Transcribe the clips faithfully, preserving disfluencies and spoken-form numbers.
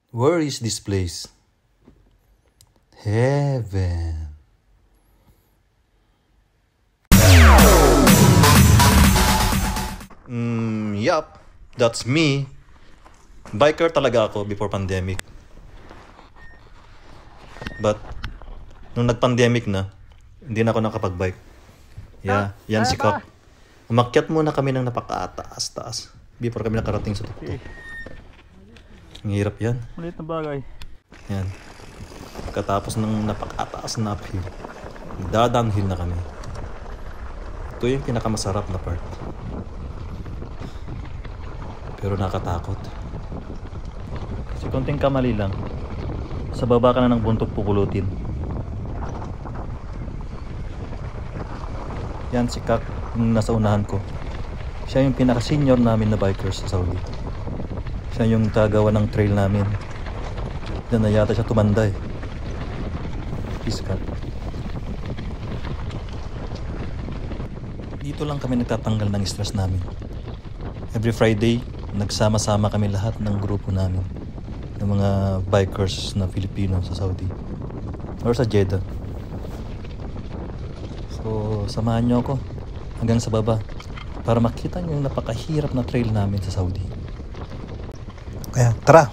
Where is this place? Heaven. Mm, yup, that's me. Biker talaga ako before pandemic. But, nung nag-pandemic na, hindi na ako nakapag-bike. Yeah, yan si Kak. Umakyat muna kami ng napakataas-taas before kami nakarating sa tuktok. Ang hirap yan. Malit na bagay. Yan. Pagkatapos ng napakataas na uphill, dadownhill na kami. Ito yung pinakamasarap na part. Pero nakatakot. Kasi konting kamali lang, sa baba ka na ng buntok pupulutin. Yan si Kak, yung nasa unahan ko. Siya yung pinaka-senior namin na bikers sa Saudi. Siya yung tagawa ng trail namin. Diyan na yata siya tumanda eh. Peace, Kak. Dito lang kami nagtatanggal ng stress namin. Every Friday, nagsama-sama kami lahat ng grupo namin, ng mga bikers na Filipino sa Saudi or sa Jeddah. So, samahan nyo ako hanggang sa baba para makita nyo yung napakahirap na trail namin sa Saudi. Kaya, tara!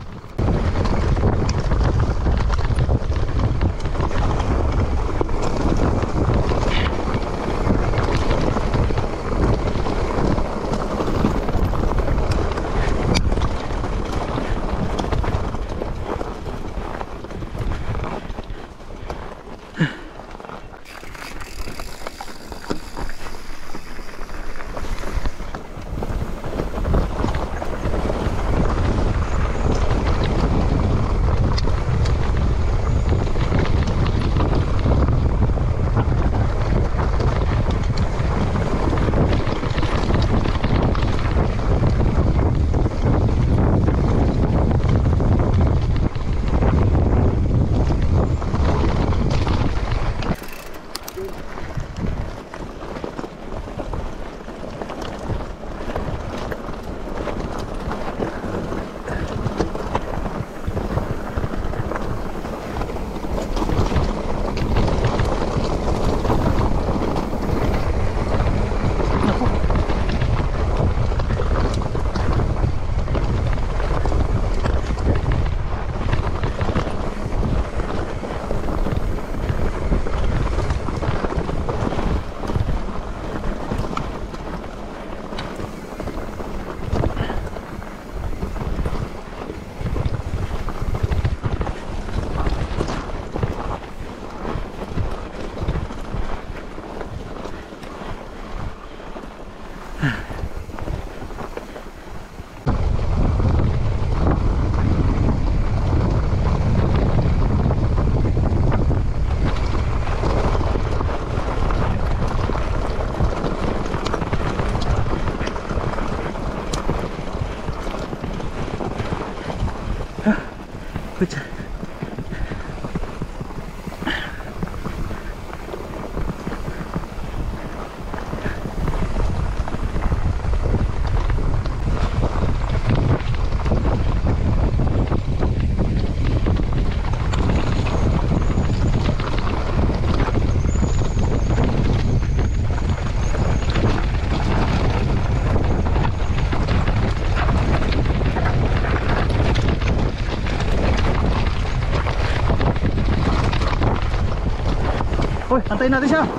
Uy, antayin natin siya.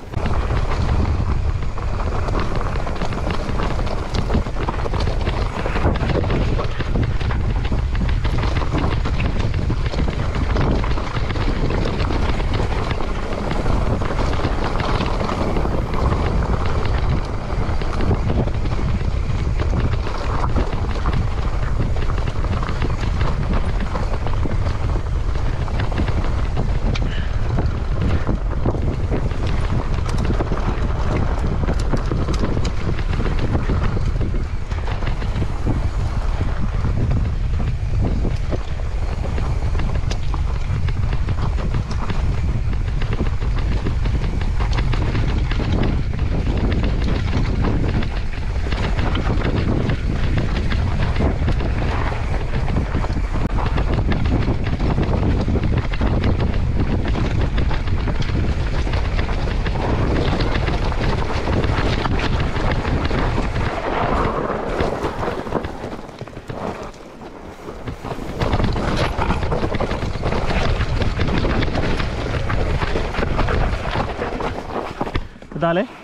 nadali?